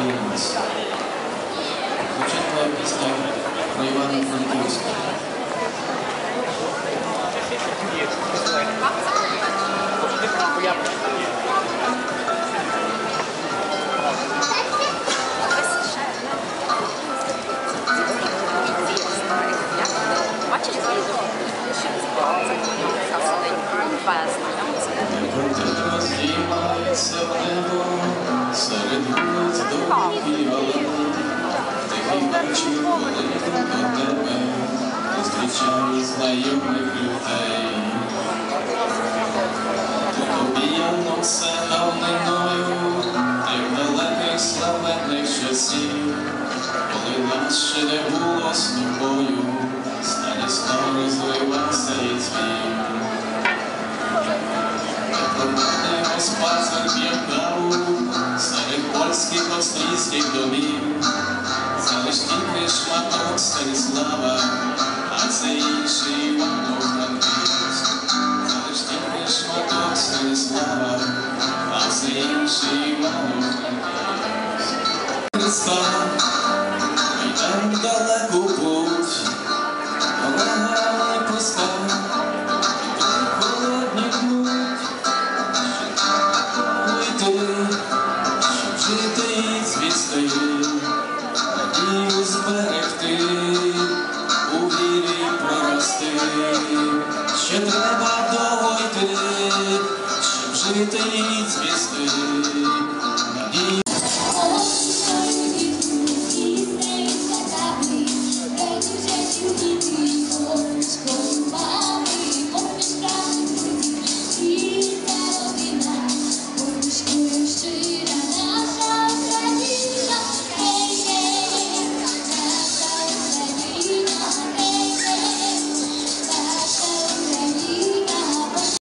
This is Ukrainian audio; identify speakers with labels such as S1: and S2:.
S1: приємність. Звучить твоя пісня про Івано-Франківську. Небо роздіймається в небо, серед вулиць довгих алей. Тихий вечір, коли до тебе зустрічаю знайомих людей. Тут обіяно все давниною, тих далеких славетних часів, коли нас ще не було з тобою, старісно розливався і цвів. Спасар п'єм каву серед польських австрійських домів. Це лиш тільки шматок Станіслава, а це інший Івано-Франківськ. Це лиш тільки шматок Станіслава, а це інший Івано-Франківськ. Христа, йдем далеку путь, Олега не пускай. Надію зберегти, у вірі прорости. Ще треба довго йти, щоб жити і цвісти.